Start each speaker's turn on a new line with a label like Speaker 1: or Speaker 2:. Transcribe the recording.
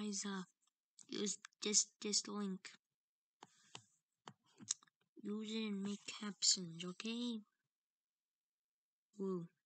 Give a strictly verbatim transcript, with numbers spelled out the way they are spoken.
Speaker 1: guys, uh, use just this link. Use it and make captions, okay? Woo.